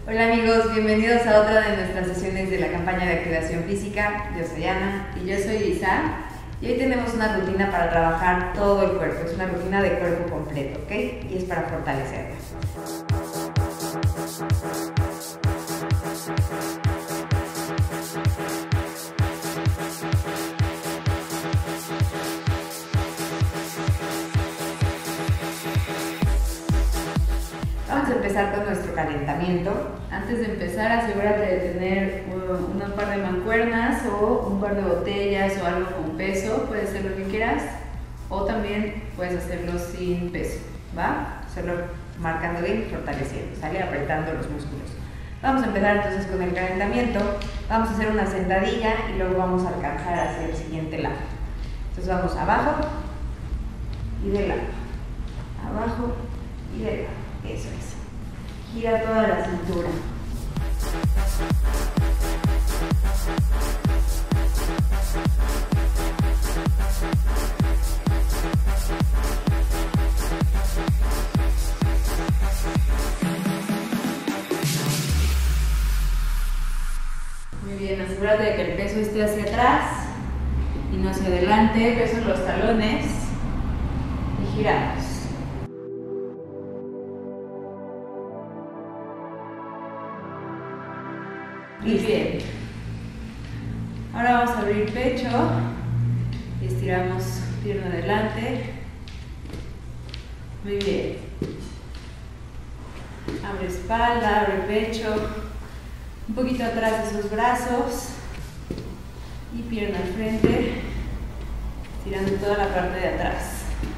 Hola amigos, bienvenidos a otra de nuestras sesiones de la campaña de activación física. Yo soy Ana. Y yo soy Isa. Y hoy tenemos una rutina para trabajar todo el cuerpo. Es una rutina de cuerpo completo, ¿ok? Y es para fortalecerla. Vamos a empezar con nuestro calentamiento. Antes de empezar, asegúrate de tener un par de mancuernas o un par de botellas o algo con peso. Puedes hacer lo que quieras o también puedes hacerlo sin peso, ¿va? Solo marcando bien y fortaleciendo, ¿sale? Apretando los músculos. Vamos a empezar entonces con el calentamiento. Vamos a hacer una sentadilla y luego vamos a alcanzar hacia el siguiente lado. Entonces vamos abajo y de lado, abajo y de lado. Eso es. Gira toda la cintura. Muy bien, asegúrate de que el peso esté hacia atrás y no hacia adelante. Peso en los talones y giramos. Muy bien. Ahora vamos a abrir pecho y estiramos pierna adelante. Muy bien. Abre espalda, abre pecho. Un poquito atrás esos brazos y pierna al frente, estirando toda la parte de atrás.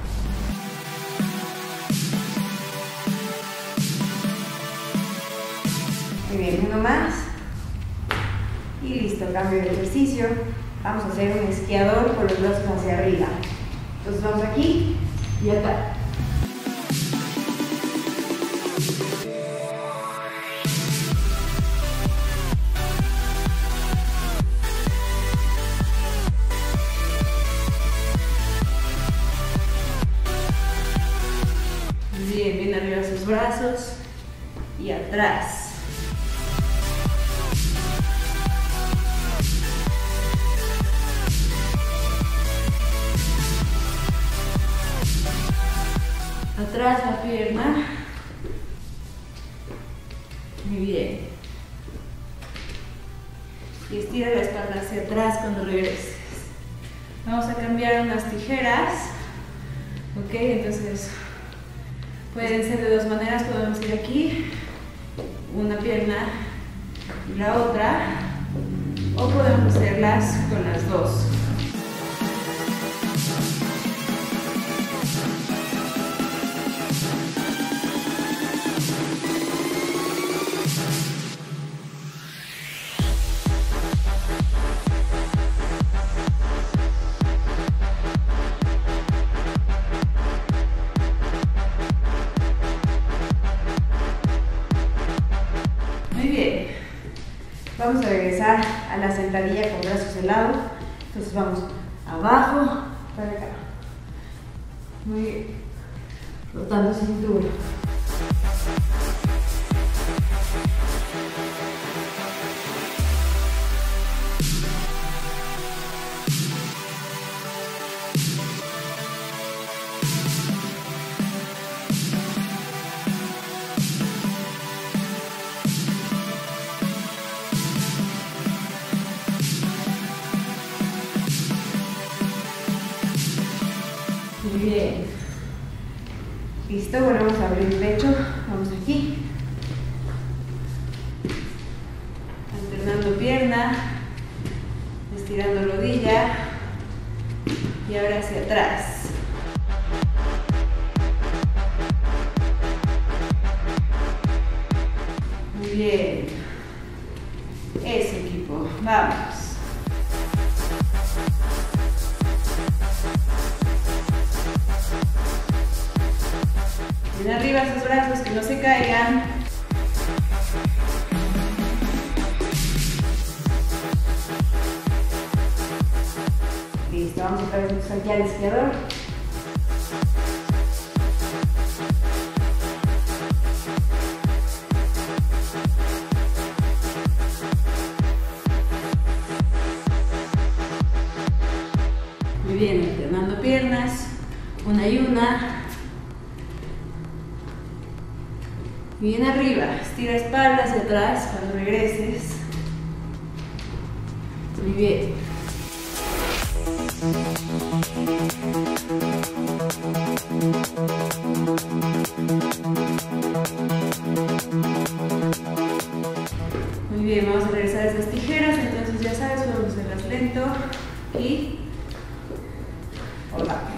Muy bien, uno más. Y listo, cambio de ejercicio. Vamos a hacer un esquiador con los brazos hacia arriba. Entonces vamos aquí y acá. Bien, bien arriba sus brazos y atrás. Atrás la pierna. Muy bien. Y estira la espalda hacia atrás cuando regreses. Vamos a cambiar unas tijeras. Ok, entonces pueden ser de dos maneras. Podemos ir aquí, una pierna y la otra, o podemos hacerlas con las dos. Muy bien. Vamos a regresar a la sentadilla con brazos de lado. Entonces vamos abajo, para acá. Muy bien. Rotando cintura. Muy bien. Listo, volvemos a abrir el pecho. Vamos aquí. Alternando pierna, estirando rodilla y ahora hacia atrás. Muy bien. Eso, equipo. Vamos. Bien arriba esos brazos, que no se caigan. Listo, vamos otra vez aquí al esquiador. bien, alternando piernas, una y una. Bien arriba, estira espalda hacia atrás cuando regreses. Muy bien. Muy bien, vamos a regresar a estas tijeras, entonces ya sabes, vamos a hacerlas lento y rápidas.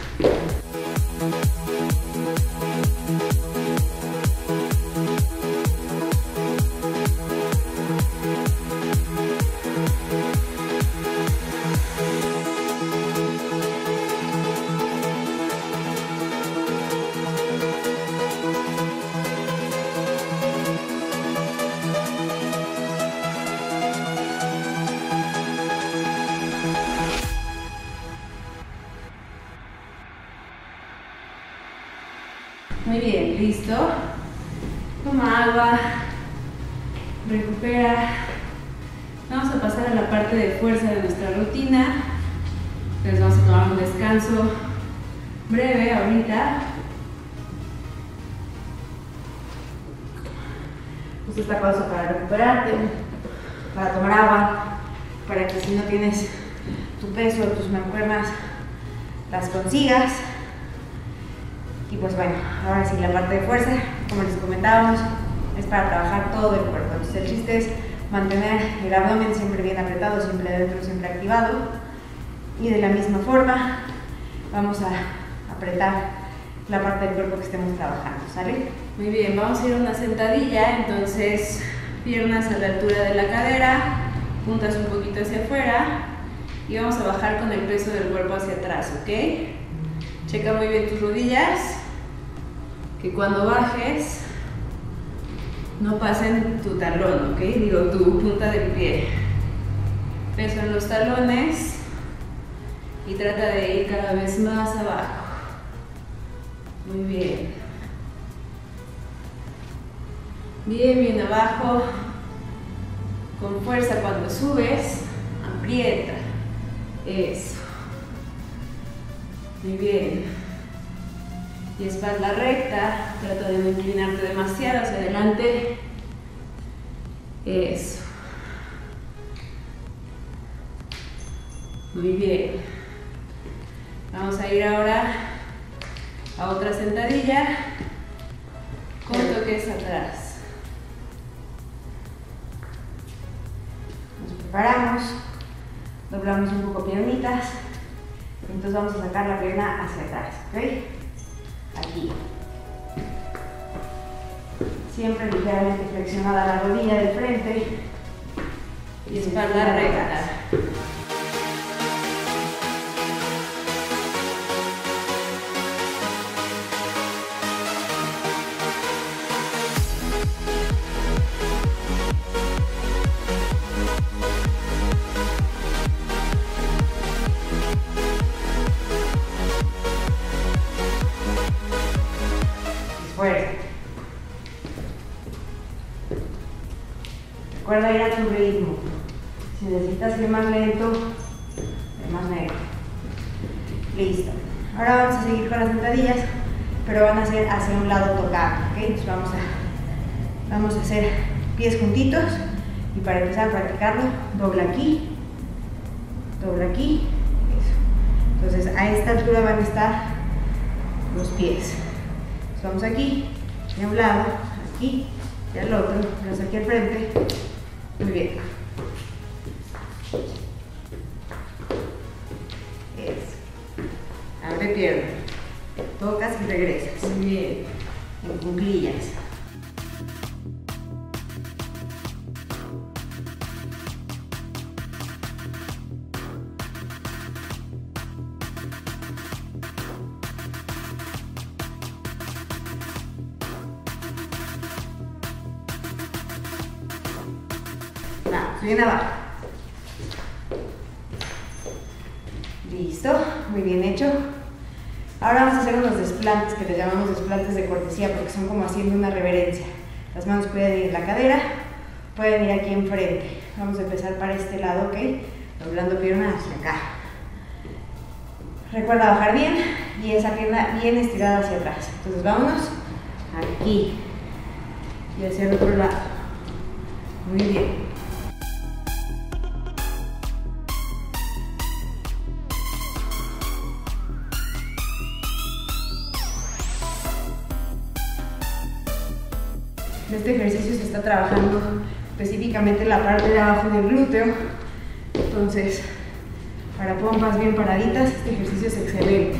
Muy bien, listo. Toma agua, recupera. Vamos a pasar a la parte de fuerza de nuestra rutina. Entonces vamos a tomar un descanso breve ahorita. Usa esta pausa para recuperarte, para tomar agua, para que si no tienes tu peso o tus mancuernas las consigas. Y pues bueno, ahora sí la parte de fuerza, como les comentábamos, es para trabajar todo el cuerpo. Entonces el chiste es mantener el abdomen siempre bien apretado, siempre adentro, siempre activado. Y de la misma forma vamos a apretar la parte del cuerpo que estemos trabajando, ¿sale? Muy bien, vamos a ir a una sentadilla, entonces piernas a la altura de la cadera, puntas un poquito hacia afuera y vamos a bajar con el peso del cuerpo hacia atrás, ¿ok? Checa muy bien tus rodillas, que cuando bajes no pasen tu talón, ¿ok? Digo, tu punta del pie. Peso en los talones y trata de ir cada vez más abajo. Muy bien. Bien, bien abajo. Con fuerza cuando subes, aprieta. Eso. Muy bien. Y espalda recta, trata de no inclinarte demasiado hacia adelante. Eso. Muy bien. Vamos a ir ahora a otra sentadilla con toques atrás. Nos preparamos, doblamos un poco piernitas. Entonces vamos a sacar la pierna hacia atrás, ¿ok? Aquí. Siempre ligeramente flexionada la rodilla del frente y espalda recta. Recuerda ir a tu ritmo. Si necesitas ir más lento, más lento. Listo. Ahora vamos a seguir con las sentadillas, pero van a ser hacia un lado tocado, ¿ok? Entonces vamos a hacer pies juntitos y para empezar a practicarlo, dobla aquí, eso. Entonces a esta altura van a estar los pies. Entonces vamos aquí, de un lado, aquí y al otro, vamos aquí al frente. Muy bien. Eso. Abre pierna. Tocas y regresas. Muy bien. En cuclillas. Bien abajo. Listo, muy bien hecho. Ahora vamos a hacer unos desplantes que les llamamos desplantes de cortesía porque son como haciendo una reverencia. Las manos pueden ir en la cadera, pueden ir aquí enfrente. Vamos a empezar para este lado, ¿ok? Doblando pierna hacia acá. Recuerda bajar bien y esa pierna bien estirada hacia atrás. Entonces vámonos aquí y hacia el otro lado. Muy bien. En este ejercicio se está trabajando específicamente la parte de abajo del glúteo. Entonces, para pompas bien paraditas, este ejercicio es excelente.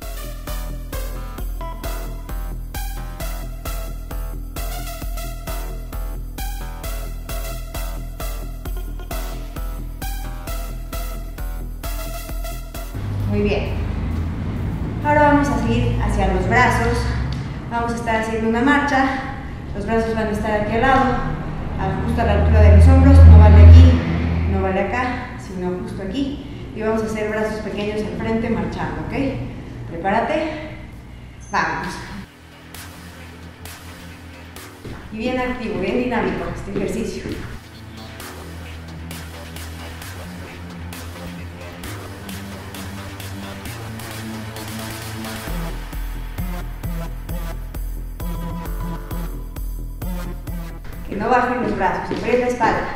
Muy bien. Ahora vamos a seguir hacia los brazos. Vamos a estar haciendo una marcha. Los brazos van a estar aquí al lado, justo a la altura de los hombros. No vale aquí, no vale acá, sino justo aquí. Y vamos a hacer brazos pequeños al frente marchando, ¿ok? Prepárate. Vamos. Y bien activo, bien dinámico este ejercicio. Que no bajen los brazos, aprieta espalda.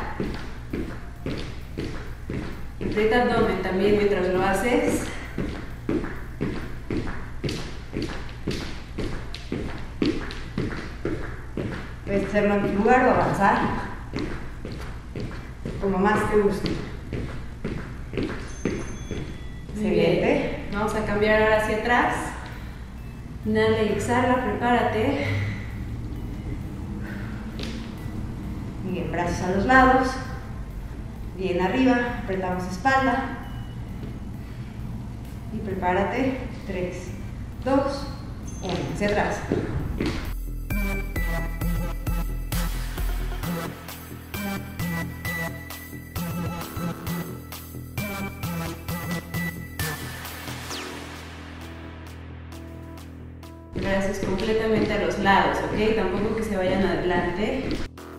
Aprieta abdomen también mientras lo haces. Puedes hacerlo en tu lugar o avanzar, como más te guste. Excelente. Vamos a cambiar ahora hacia atrás. Inhala y exhala, prepárate. Bien, brazos a los lados, bien arriba, apretamos espalda y prepárate, 3, 2, 1, hacia atrás. Brazos completamente a los lados, ¿ok? Tampoco que se vayan adelante.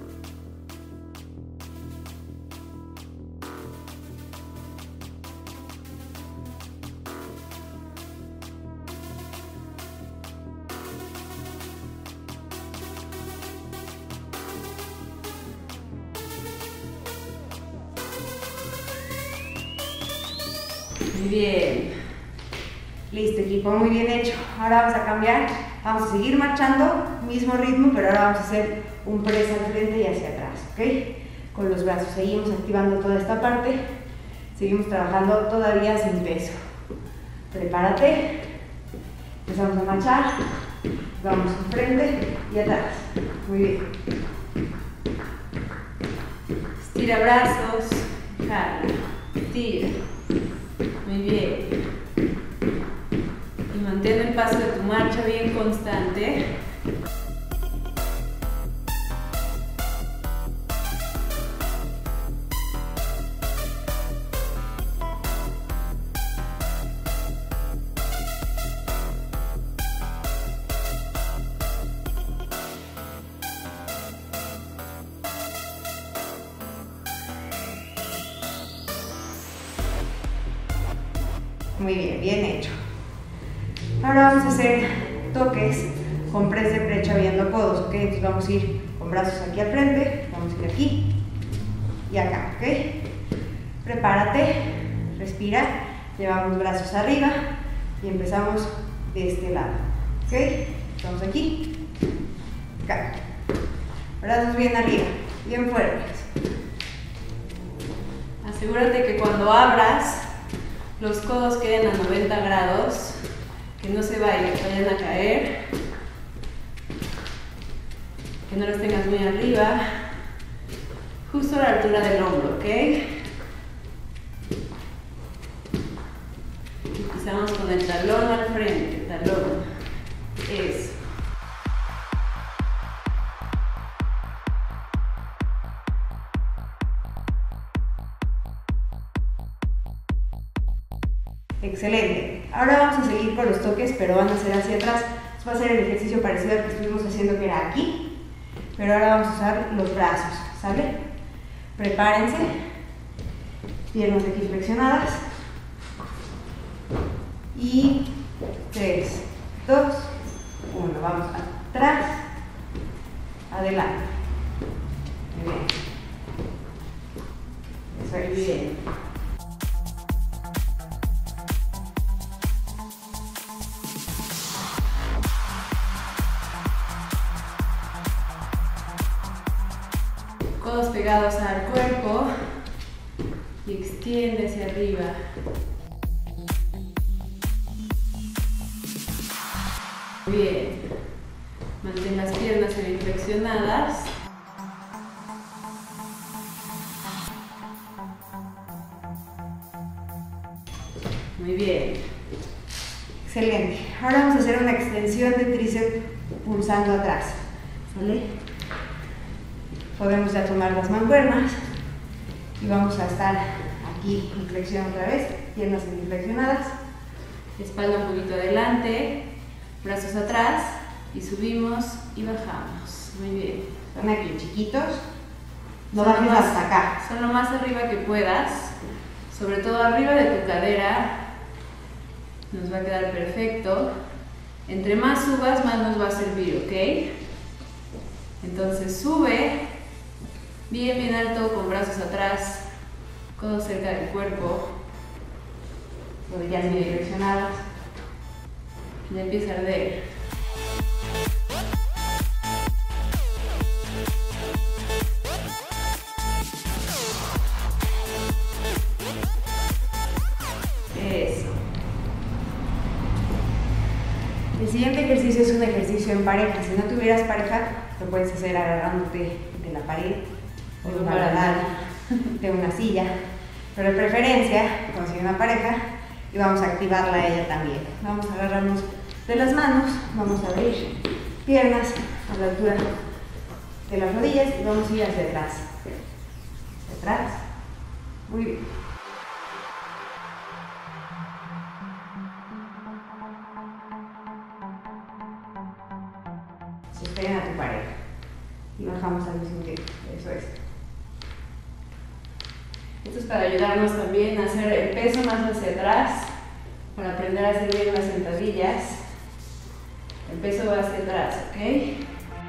Muy bien. Listo, equipo, muy bien hecho. Ahora vamos a cambiar, vamos a seguir marchando, mismo ritmo, pero ahora vamos a hacer un press al frente y hacia atrás, ¿ok? Con los brazos, seguimos activando toda esta parte, seguimos trabajando todavía sin peso. Prepárate, empezamos a marchar, vamos al frente y atrás, muy bien. Estira brazos, jala, estira, muy bien. Mantén el paso de tu marcha bien constante. Muy bien, bien hecho. Ahora vamos a hacer toques con press de pecho abriendo codos, ¿ok? Entonces vamos a ir con brazos aquí al frente, vamos a ir aquí y acá, ¿ok? Prepárate, respira, llevamos brazos arriba y empezamos de este lado, ¿ok? Estamos aquí, acá. Brazos bien arriba, bien fuertes. Asegúrate que cuando abras, los codos queden a 90 grados. Que no se vayan a caer, que no los tengas muy arriba, justo a la altura del hombro, ¿ok? Empezamos con el talón al frente, talón, eso. Excelente. Ahora vamos a seguir con los toques, pero van a ser hacia atrás. Va a ser el ejercicio parecido al que estuvimos haciendo, que era aquí, pero ahora vamos a usar los brazos, ¿sale? Prepárense, piernas aquí flexionadas Y 3, 2, 1. Vamos atrás, adelante. Muy bien. Eso es. Bien. Codos pegados al cuerpo y extiende hacia arriba. Bien. Mantén las piernas semiflexionadas. Muy bien. Excelente. Ahora vamos a hacer una extensión de tríceps pulsando atrás. ¿Sale? Podemos ya tomar las mancuernas y vamos a estar aquí en flexión otra vez, piernas semiflexionadas. Espalda un poquito adelante, brazos atrás y subimos y bajamos. Muy bien. Son aquí chiquitos. No bajes hasta acá. Son lo más arriba que puedas, sobre todo arriba de tu cadera. Nos va a quedar perfecto. Entre más subas, más nos va a servir, ¿ok? Entonces sube, bien alto, con brazos atrás, codos cerca del cuerpo, rodillas bien flexionadas. Ya empieza a arder. Eso. El siguiente ejercicio es un ejercicio en pareja. Si no tuvieras pareja, lo puedes hacer agarrándote de la pared o de una barandal, de una silla, pero de preferencia consigue una pareja y vamos a activarla a ella también. Vamos a agarrarnos de las manos, vamos a abrir piernas a la altura de las rodillas y vamos a ir hacia atrás. Hacia atrás. Muy bien. Sostienen a tu pareja y bajamos al mismo tiempo. Eso es. Esto es para ayudarnos también a hacer el peso más hacia atrás, para aprender a hacer bien las sentadillas. El peso va hacia atrás, ¿ok?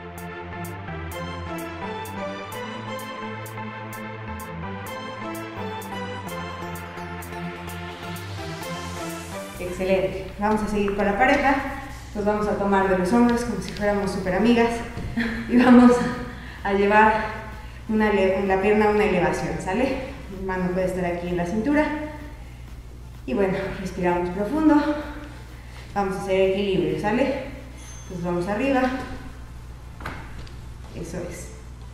Excelente. Vamos a seguir con la pareja. Nos vamos a tomar de los hombros como si fuéramos súper amigas y vamos a llevar la pierna a una elevación, ¿sale? Mi mano puede estar aquí en la cintura y bueno, respiramos profundo. Vamos a hacer equilibrio, ¿sale? Entonces vamos arriba. Eso es.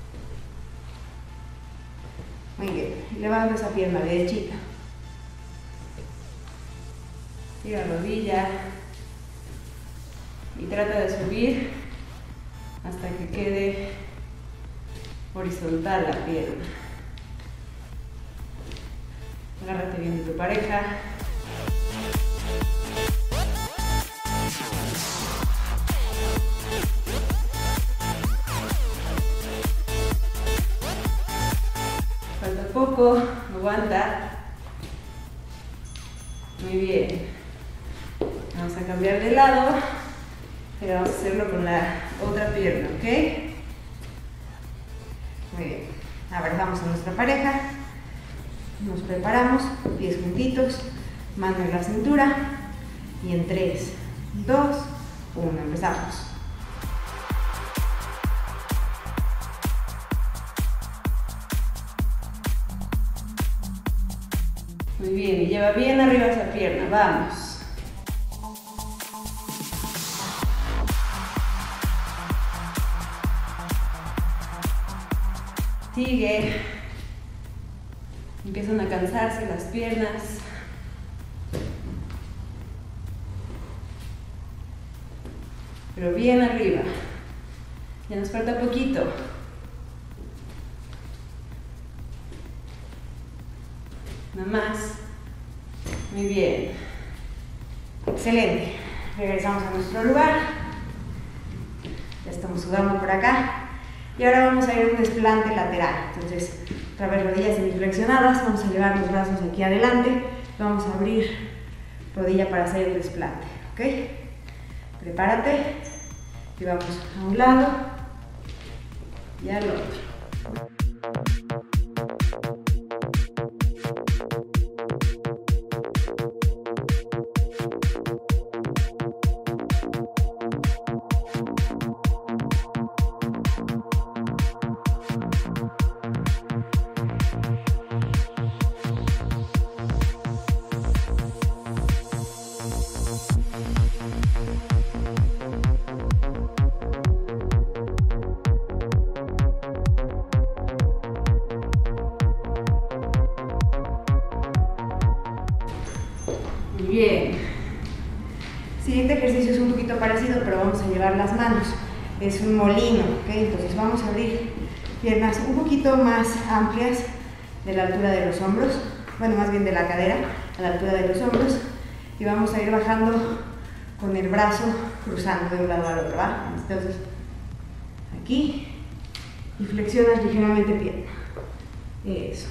Muy bien. Levanta esa pierna derechita. Tira rodilla y trata de subir hasta que quede horizontal la pierna. Agárrate bien de tu pareja. Falta poco, aguanta. Muy bien. Vamos a cambiar de lado, pero vamos a hacerlo con la otra pierna, ¿ok? Muy bien. Abrazamos a nuestra pareja. Nos preparamos, pies juntitos, mano en la cintura. Y en 3, 2, 1, empezamos. Muy bien, y lleva bien arriba esa pierna, vamos. Sigue. Empiezan a cansarse las piernas. Pero bien arriba. Ya nos falta poquito. Nada más. Muy bien. Excelente. Regresamos a nuestro lugar. Ya estamos sudando por acá. Y ahora vamos a ir a un desplante lateral. Entonces, otra vez rodillas semiflexionadas. Vamos a llevar los brazos aquí adelante. Vamos a abrir rodilla para hacer el desplante, ¿ok? Prepárate y vamos a un lado y al otro. Bien. Siguiente ejercicio es un poquito parecido, pero vamos a llevar las manos. Es un molino, ¿ok? Entonces vamos a abrir piernas un poquito más amplias de la altura de los hombros, bueno, más bien de la cadera, a la altura de los hombros, y vamos a ir bajando con el brazo cruzando de un lado al otro, ¿va? Entonces, aquí, y flexionas ligeramente pierna. Eso.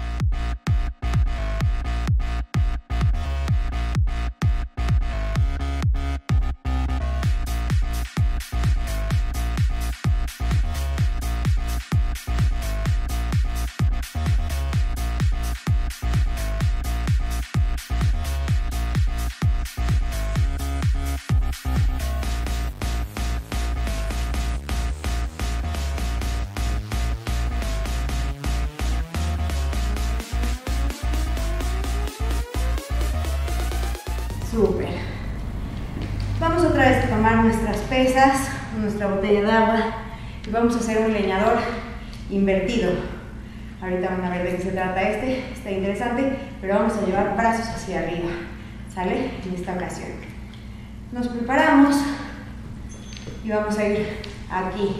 Súper. Vamos otra vez a tomar nuestras pesas, nuestra botella de agua y vamos a hacer un leñador invertido. Ahorita van a ver de qué se trata está interesante, pero vamos a llevar brazos hacia arriba, ¿sale? En esta ocasión. Nos preparamos y vamos a ir aquí.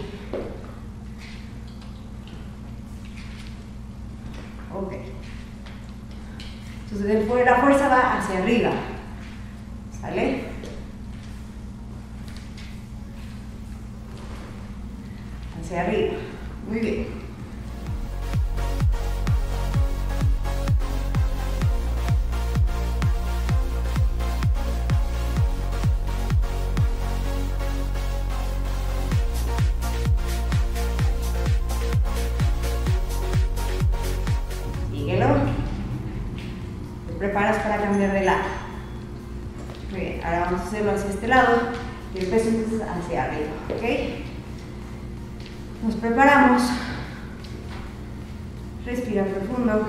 Ok. Entonces la fuerza va hacia arriba. ¿Sale? Hacia arriba. Muy bien. Síguelo. Te preparas para cambiar de lado. Muy bien, ahora vamos a hacerlo hacia este lado y el peso entonces hacia arriba, ¿ok? Nos preparamos, respira profundo.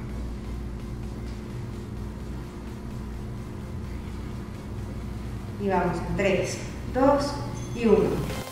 Y vamos en 3, 2 y 1.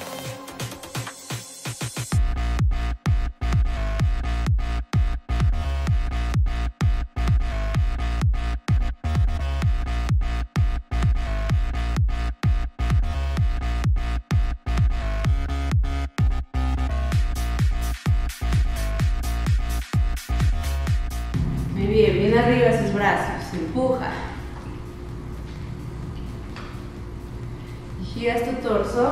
Bien arriba esos brazos, empuja. Y giras tu torso.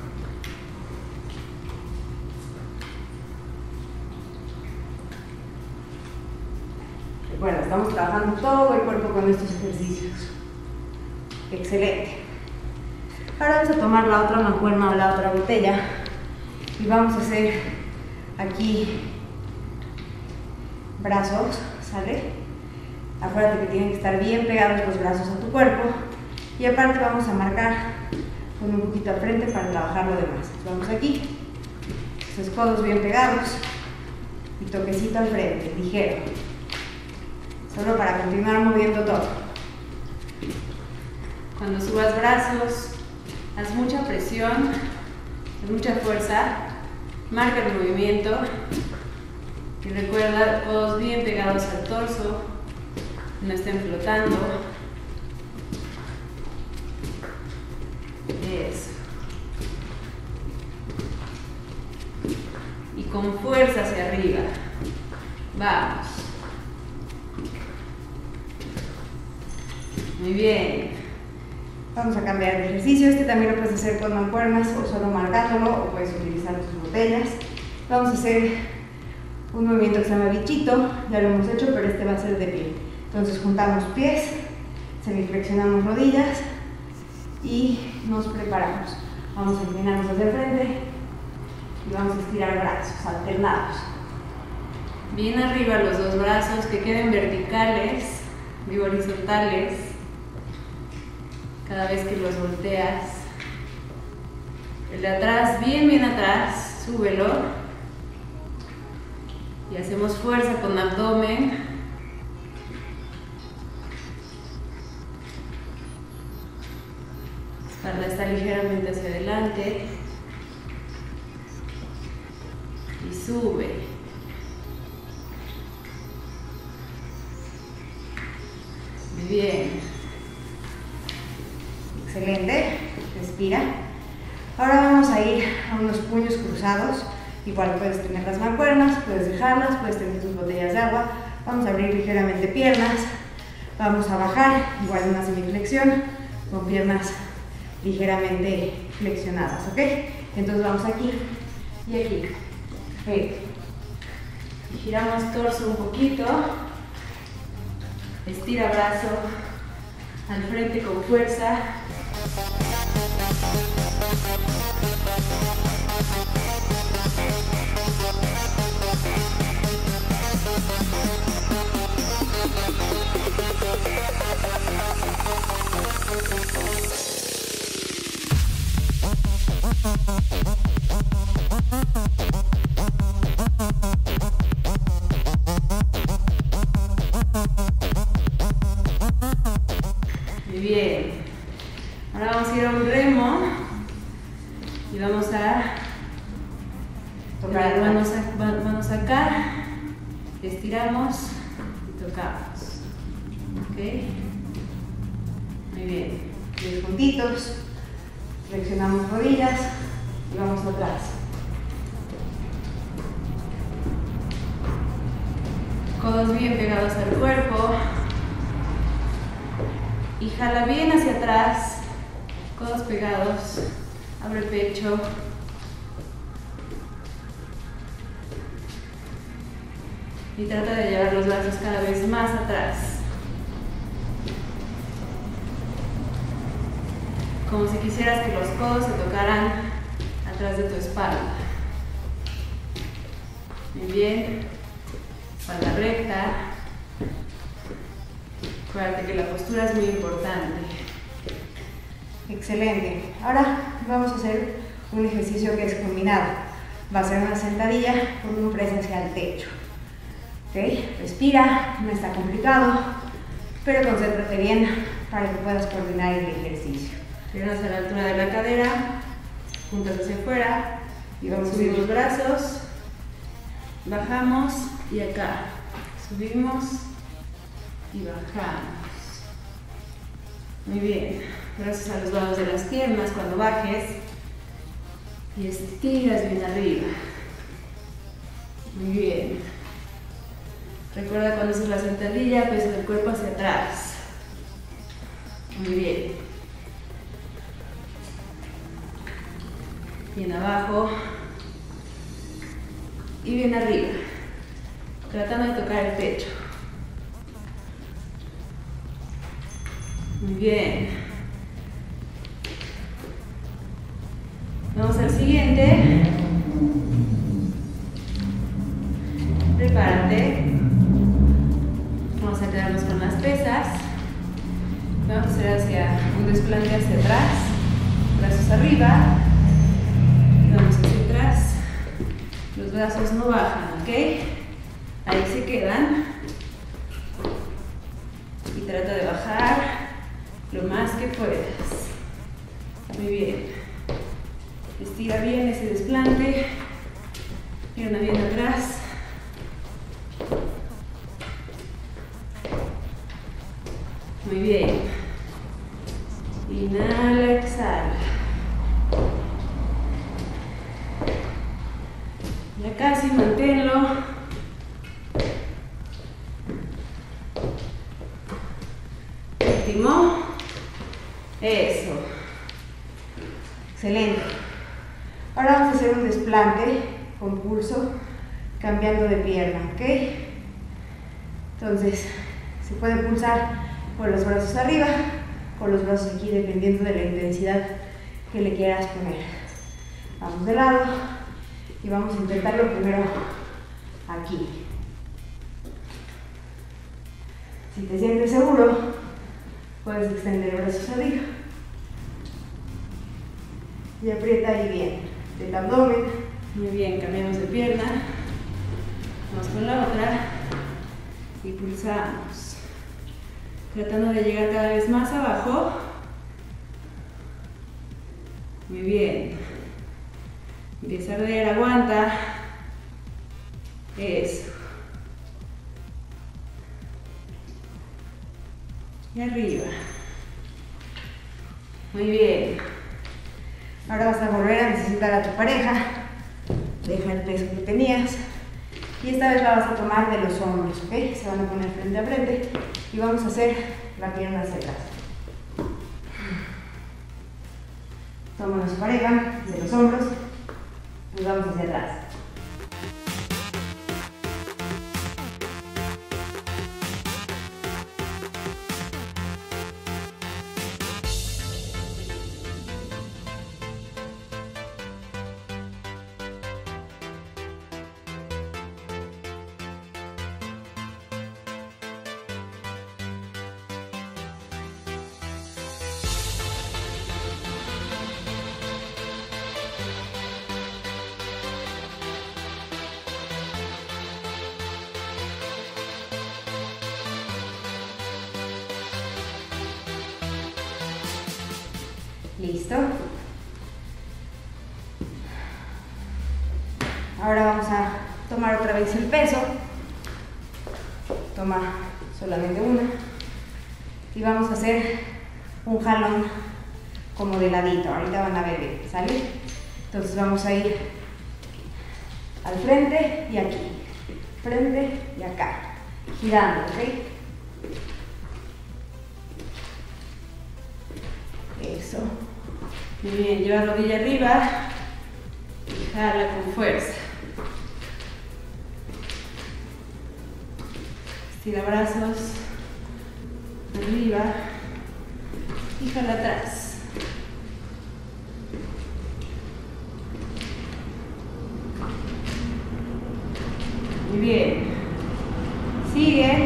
Recuerda, estamos trabajando todo el cuerpo con estos ejercicios. Excelente. Ahora vamos a tomar la otra mancuerna o la otra botella y vamos a hacer aquí brazos, ¿sale? Acuérdate que tienen que estar bien pegados los brazos a tu cuerpo y aparte vamos a marcar con un poquito al frente para trabajar lo demás. Vamos aquí, esos codos bien pegados y toquecito al frente, ligero, solo para continuar moviendo todo. Cuando subas brazos, haz mucha presión, haz mucha fuerza, marca el movimiento y recuerda codos bien pegados al torso. No estén flotando. Eso. Y con fuerza hacia arriba. Vamos. Muy bien. Vamos a cambiar de ejercicio. Este también lo puedes hacer con mancuernas o solo marcándolo, o puedes utilizar tus botellas. Vamos a hacer un movimiento que se llama bichito. Ya lo hemos hecho, pero este va a ser de pie. Entonces juntamos pies semiflexionamos rodillas y nos preparamos. Vamos a inclinarnos hacia el frente y vamos a estirar brazos alternados. Bien arriba los dos brazos, que queden verticales y horizontales. Cada vez que los volteas. El de atrás, bien atrás, súbelo. Y hacemos fuerza con abdomen. Espalda está ligeramente hacia adelante. Y sube. Muy bien. Excelente. Respira. Ahora vamos a ir a unos puños cruzados. Igual puedes tener las mancuernas, puedes dejarlas, puedes tener tus botellas de agua. Vamos a abrir ligeramente piernas. Vamos a bajar, igual una semiflexión, con piernas ligeramente flexionadas, ¿ok? Entonces vamos aquí y aquí. Perfecto. Giramos torso un poquito. Estira brazo al frente con fuerza. Muy bien. Ahora vamos a ir a un remo y vamos a tocar manos acá, estiramos y tocamos. ¿Ok? Muy bien. 10 puntitos, flexionamos rodillas y vamos atrás. Codos bien pegados al cuerpo y jala bien hacia atrás, codos pegados, abre pecho. Y trata de llevar los brazos cada vez más atrás. Como si quisieras que los codos se tocaran atrás de tu espalda. Muy bien. Espalda recta. Acuérdate que la postura es muy importante. Excelente. Ahora vamos a hacer un ejercicio que es combinado. Va a ser una sentadilla con un press hacia el techo. ¿Ok? Respira, no está complicado, pero concéntrate bien para que puedas coordinar el ejercicio. Piernas a la altura de la cadera, puntas hacia afuera, y vamos a subir los brazos, bajamos y acá, subimos y bajamos. Muy bien, brazos a los lados de las piernas cuando bajes y estiras bien arriba. Muy bien. Recuerda cuando haces la sentadilla, peso del cuerpo hacia atrás. Muy bien. Bien abajo y bien arriba, tratando de tocar el pecho. Muy bien. Vamos al siguiente. Prepárate. Vamos a quedarnos con las pesas. Vamos a hacer un desplante hacia atrás, brazos arriba. Vamos hacia atrás, los brazos no bajan, ¿ok? Ahí se quedan. Y trata de bajar lo más que puedas. Muy bien. Estira bien ese desplante. Pierna bien atrás. Muy bien. Inhala, exhala. Ya casi, manténlo. Último. Eso. Excelente. Ahora vamos a hacer un desplante con pulso, cambiando de pierna, ¿ok? Entonces, se puede pulsar con los brazos arriba, con los brazos aquí, dependiendo de la intensidad que le quieras poner. Vamos de lado y vamos a intentarlo primero aquí. Si te sientes seguro, puedes extender brazos arriba y aprieta ahí bien el abdomen. Muy bien, cambiamos de pierna, vamos con la otra y pulsamos, tratando de llegar cada vez más abajo. Muy bien, empieza a arder, aguanta, eso, y arriba, muy bien. Ahora vas a volver a necesitar a tu pareja, deja el peso que tenías y esta vez la vas a tomar de los hombros, ¿ok? Se van a poner frente a frente y vamos a hacer la pierna hacia atrás. Toma a su pareja de los hombros y vamos hacia atrás. Listo. Ahora vamos a tomar otra vez el peso. Toma solamente una. Y vamos a hacer un jalón como de ladito. Ahorita van a ver, ¿sale? Entonces vamos a ir al frente y aquí. Frente y acá. Girando, ¿ok? Eso. Muy bien, lleva rodilla arriba y jala con fuerza. Estira brazos arriba y jala atrás. Muy bien. Sigue.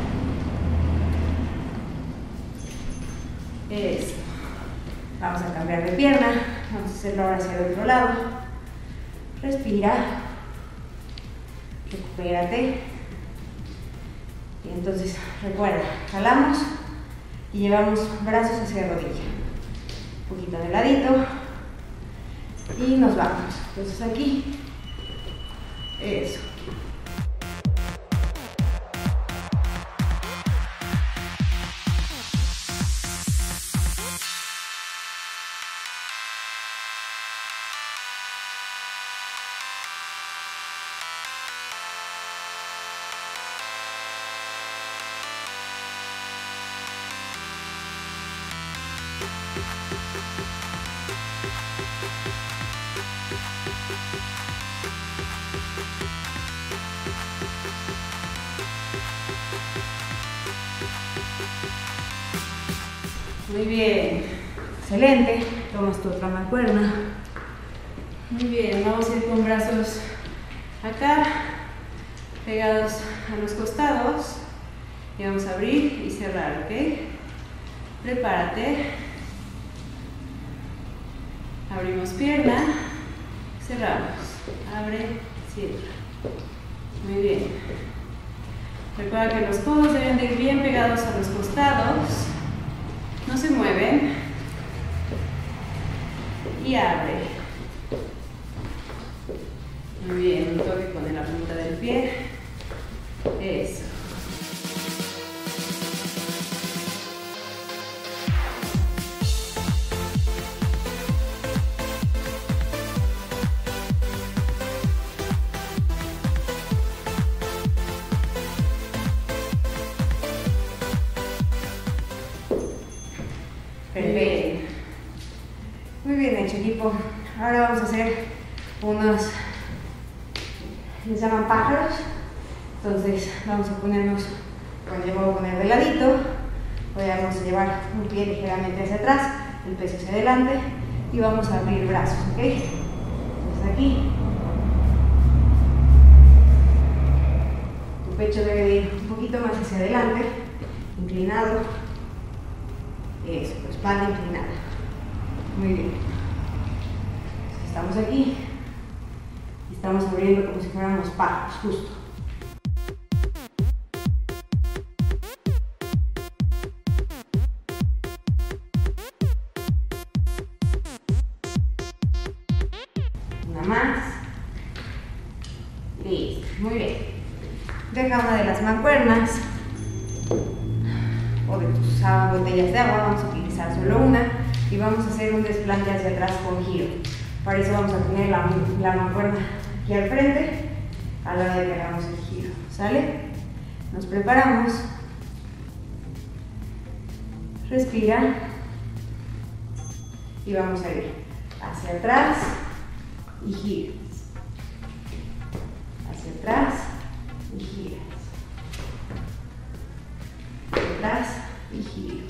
Eso. Vamos a cambiar de pierna, vamos a hacerlo ahora hacia el otro lado. Respira, recupérate. Y entonces recuerda, jalamos y llevamos brazos hacia rodilla. Un poquito de ladito y nos vamos. Entonces aquí, eso. Muy bien, excelente. Tomas tu otra mancuerna. Muy bien, vamos a ir con brazos acá, pegados a los costados. Y vamos a abrir y cerrar, ¿ok? Prepárate. Abrimos pierna, cerramos. Abre, cierra. Muy bien. Recuerda que los codos deben de ir bien pegados a los costados. No se mueven. Y abre. Muy bien, un toque con la punta del pie. Eso. Perfecto. Muy bien hecho, equipo. Ahora vamos a hacer unos, les llaman pájaros. Entonces vamos a ponernos, bueno, yo me voy a poner de ladito, Vamos a llevar un pie ligeramente hacia atrás, el peso hacia adelante y vamos a abrir brazos, ¿ok? Entonces aquí. Tu pecho debe ir un poquito más hacia adelante, inclinado. Eso, espalda inclinada. Muy bien. Entonces estamos aquí y estamos abriendo como si fuéramos pájaros, justo. Más. Listo, muy bien. Deja una de las mancuernas o de tus botellas de agua, vamos a utilizar solo una y vamos a hacer un desplante hacia atrás con giro. Para eso vamos a tener la mancuerna aquí al frente a la hora de que hagamos el giro. ¿Sale? Nos preparamos. Respira y vamos a ir hacia atrás y giras, hacia atrás y giras, hacia atrás y giro.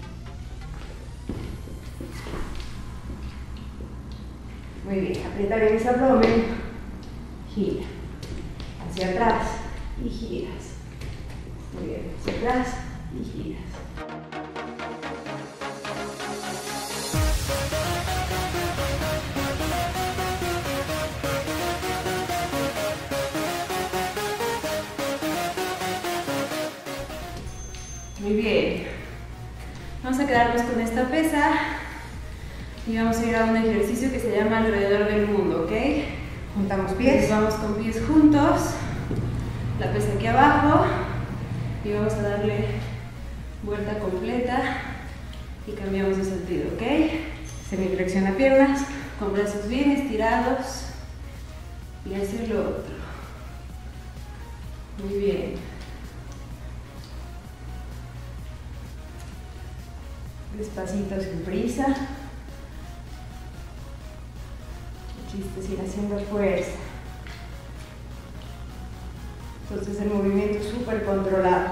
Muy bien, aprieta bien ese abdomen, gira, hacia atrás y giras. Muy bien, hacia atrás y giras. Muy bien, vamos a quedarnos con esta pesa y vamos a ir a un ejercicio que se llama alrededor del mundo, ¿ok? Juntamos pies. Vamos con pies juntos, la pesa aquí abajo y vamos a darle vuelta completa y cambiamos de sentido, ¿ok? Semiflexiona piernas, con brazos bien estirados y hacia el otro. Muy bien. Despacito, sin prisa. El chiste es ir haciendo fuerza. Entonces el movimiento es súper controlado.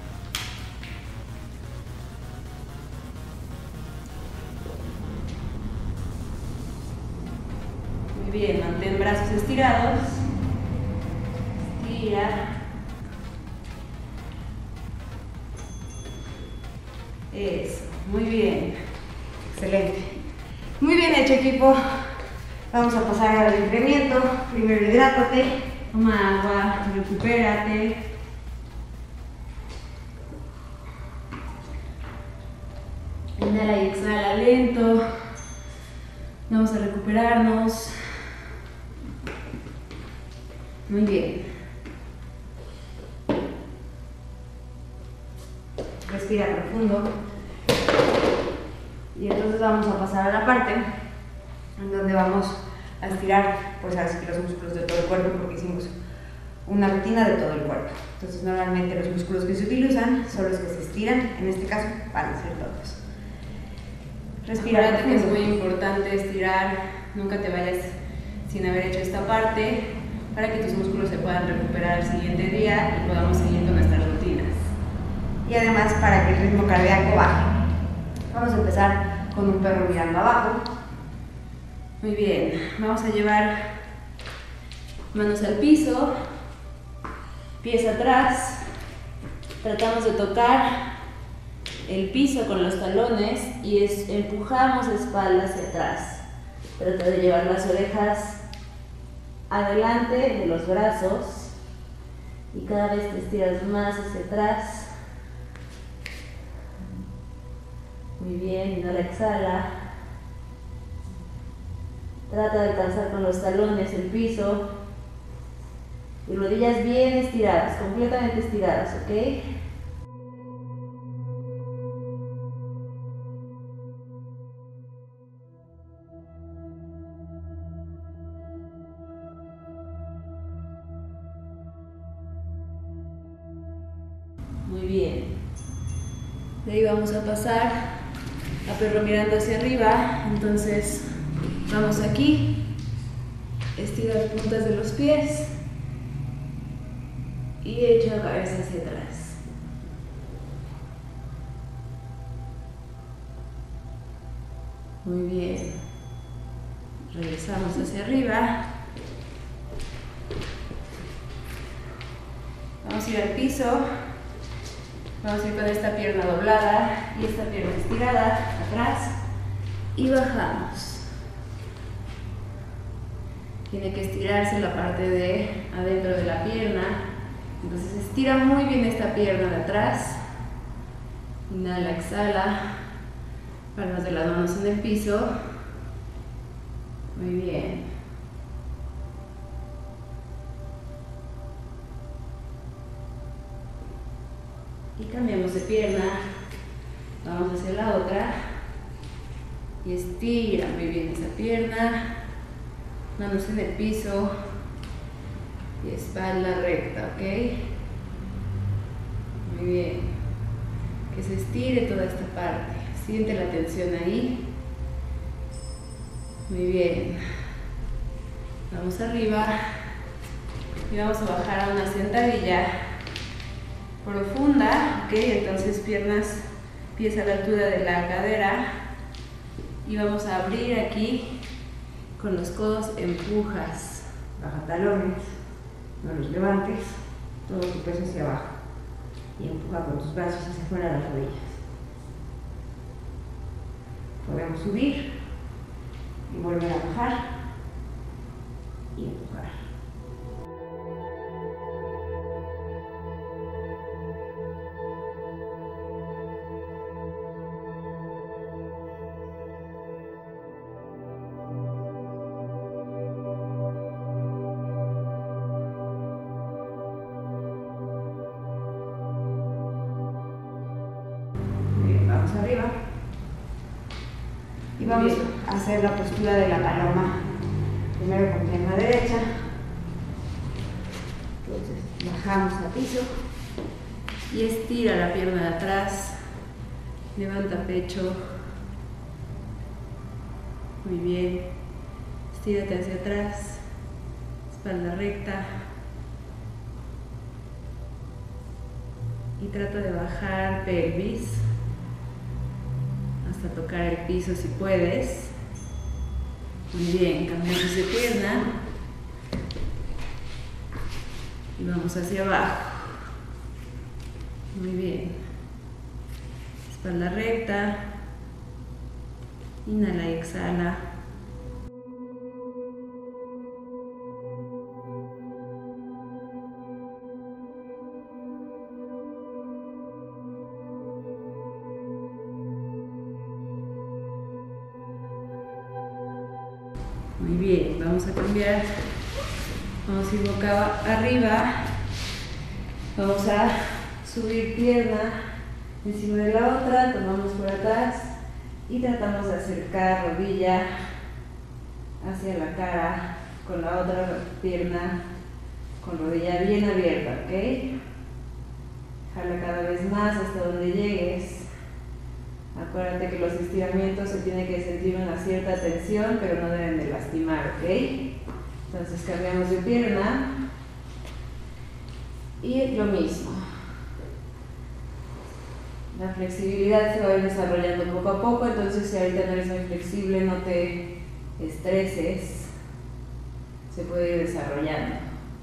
Muy bien, mantén brazos estirados. Estira. Eso. Muy bien, excelente. Muy bien hecho, equipo. Vamos a pasar al enfriamiento. Primero hidrátate, toma agua, recupérate. Inhala y exhala lento. Vamos a recuperarnos. Muy bien. Respira profundo. Y entonces vamos a pasar a la parte en donde vamos a estirar, pues ahora sí que los músculos de todo el cuerpo, porque hicimos una rutina de todo el cuerpo. Entonces normalmente los músculos que se utilizan son los que se estiran, en este caso van a ser todos. Respira. Acuérdate que es muy importante estirar, nunca te vayas sin haber hecho esta parte, para que tus músculos se puedan recuperar al siguiente día y podamos seguir con nuestras rutinas. Y además para que el ritmo cardíaco baje. Vamos a empezar con un perro mirando abajo. Muy bien, vamos a llevar manos al piso, pies atrás, tratamos de tocar el piso con los talones y empujamos la espalda hacia atrás. Trata de llevar las orejas adelante de los brazos y cada vez te estiras más hacia atrás. Muy bien, inhala, exhala. Trata de alcanzar con los talones el piso y rodillas bien estiradas, completamente estiradas, ¿ok? Muy bien. De ahí vamos a pasar a perro mirando hacia arriba. Entonces vamos aquí, estira las puntas de los pies y echa la cabeza hacia atrás. Muy bien. Regresamos hacia arriba. Vamos a ir al piso. Vamos a ir con esta pierna doblada y esta pierna estirada atrás. Y bajamos. Tiene que estirarse la parte de adentro de la pierna. Entonces estira muy bien esta pierna de atrás. Inhala, exhala. Palmas de las manos en el piso. Muy bien. Y cambiamos de pierna. Vamos hacia la otra. Y estira muy bien esa pierna. Manos en el piso. Y espalda recta, ¿ok? Muy bien. Que se estire toda esta parte. Siente la tensión ahí. Muy bien. Vamos arriba. Y vamos a bajar a una sentadilla profunda, ¿ok? Entonces pies a la altura de la cadera. Y vamos a abrir aquí. Con los codos empujas. Baja talones. No los levantes. Todo tu peso hacia abajo. Y empuja con tus brazos hacia afuera de las rodillas. Podemos subir y volver a bajar y empujar. Bien, vamos arriba. Y vamos a hacer la postura de la paloma. Primero con pierna derecha. Entonces bajamos al piso. Y estira la pierna de atrás. Levanta pecho. Muy bien. Estírate hacia atrás. Espalda recta. Y trata de bajar pelvis hasta tocar el piso si puedes. Muy bien, cambiamos de pierna y vamos hacia abajo. Muy bien. Espalda recta. Inhala y exhala. Muy bien, vamos a cambiar. Vamos a ir boca arriba. Vamos a subir pierna encima de la otra, tomamos por atrás y tratamos de acercar rodilla hacia la cara con la otra pierna con rodilla bien abierta, ¿ok? Jala cada vez más hasta donde llegues. Acuérdate que los estiramientos se tiene que sentir una cierta tensión, pero no deben de lastimar, ¿ok? Entonces cambiamos de pierna y lo mismo. La flexibilidad se va a ir desarrollando poco a poco, entonces si ahorita no eres muy flexible, no te estreses, se puede ir desarrollando.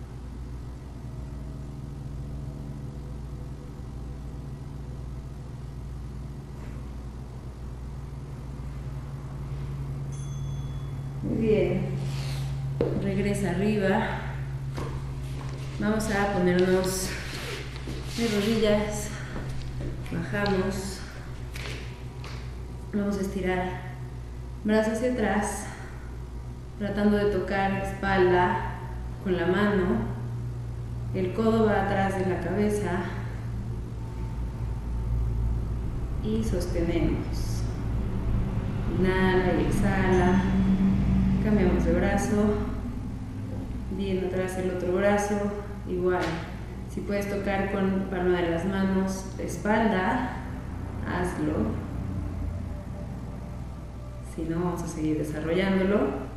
Muy bien, regresa arriba. Vamos a ponernos de rodillas, bajamos, vamos a estirar brazos hacia atrás, tratando de tocar espalda con la mano, el codo va atrás de la cabeza y sostenemos. Inhala y exhala. Cambiamos de brazo, viendo atrás el otro brazo, igual. Si puedes tocar con palma de las manos la espalda, hazlo. Si no, vamos a seguir desarrollándolo.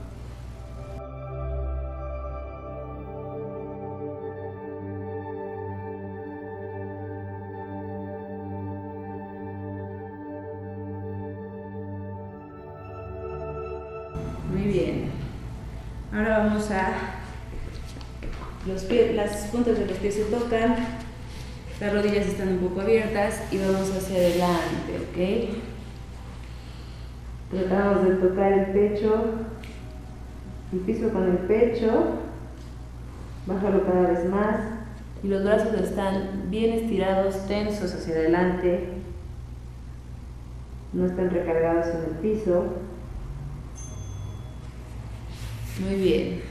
Ahora vamos a los pies, las puntas de los pies se tocan, las rodillas están un poco abiertas y vamos hacia adelante, ¿ok? Tratamos de tocar el pecho, el piso con el pecho, bájalo cada vez más y los brazos están bien estirados, tensos hacia adelante, no están recargados en el piso. Muy bien.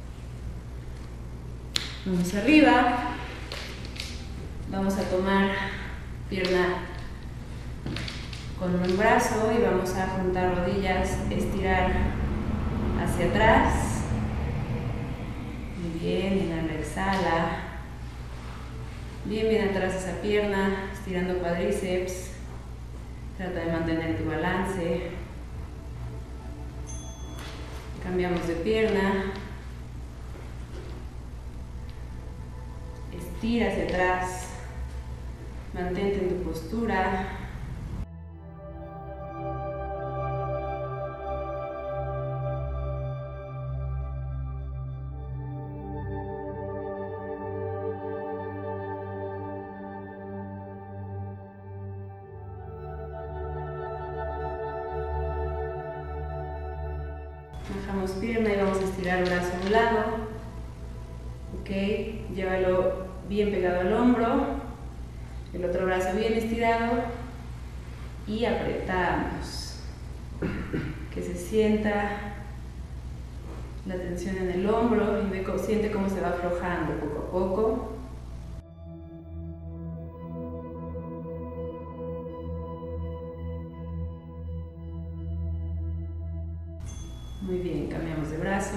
Vamos arriba. Vamos a tomar pierna con un brazo y vamos a juntar rodillas, estirar hacia atrás. Muy bien, inhala, exhala. Bien, bien atrás esa pierna, estirando cuádriceps. Trata de mantener tu balance. Cambiamos de pierna. Estira hacia atrás. Mantente en tu postura. Bajamos pierna y vamos a estirar brazo a un lado. Ok, llévalo bien pegado al hombro, el otro brazo bien estirado y apretamos. Que se sienta la tensión en el hombro y siente cómo se va aflojando poco a poco. Muy bien, cambiamos de brazo.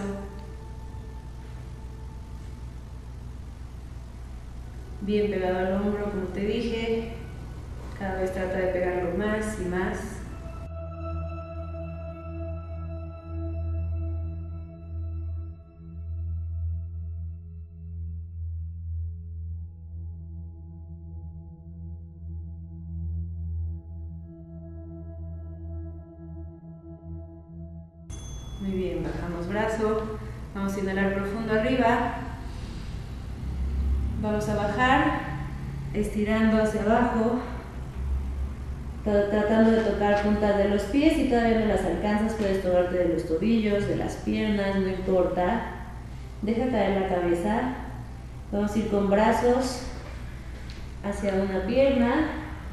Bien pegado al hombro, como te dije. Cada vez trata de pegarlo más y más. Muy bien, bajamos brazo. Vamos a inhalar profundo arriba. Vamos a bajar, estirando hacia abajo, tratando de tocar puntas de los pies. Si todavía no las alcanzas, puedes tocarte de los tobillos, de las piernas, no importa. Deja caer la cabeza. Vamos a ir con brazos hacia una pierna.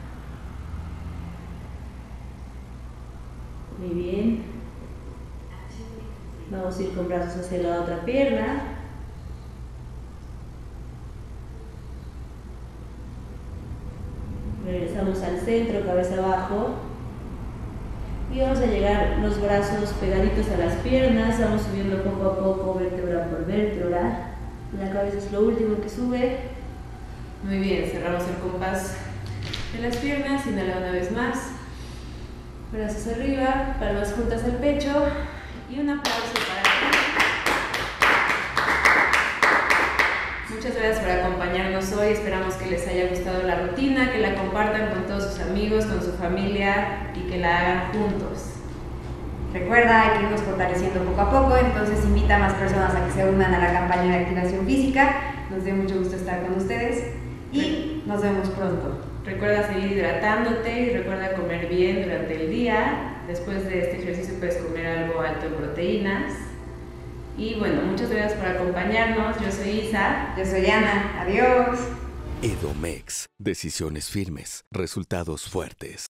Muy bien. Vamos a ir con brazos hacia la otra pierna. Regresamos al centro, cabeza abajo. Y vamos a llegar los brazos pegaditos a las piernas. Vamos subiendo poco a poco, vértebra por vértebra. La cabeza es lo último que sube. Muy bien, cerramos el compás de las piernas. Inhala una vez más. Brazos arriba, palmas juntas al pecho. Y un aplauso para ti. Muchas gracias por acompañarnos hoy. Esperamos que les haya gustado la rutina, que la compartan con todos sus amigos, con su familia y que la hagan juntos. Recuerda, hay que irnos fortaleciendo poco a poco, entonces invita a más personas a que se unan a la campaña de activación física. Nos dio mucho gusto estar con ustedes y nos vemos pronto. Recuerda seguir hidratándote y recuerda comer bien durante el día. Después de este ejercicio puedes comer algo alto en proteínas. Y bueno, muchas gracias por acompañarnos. Yo soy Isa. Yo soy Ana. Adiós. Edomex. Decisiones firmes. Resultados fuertes.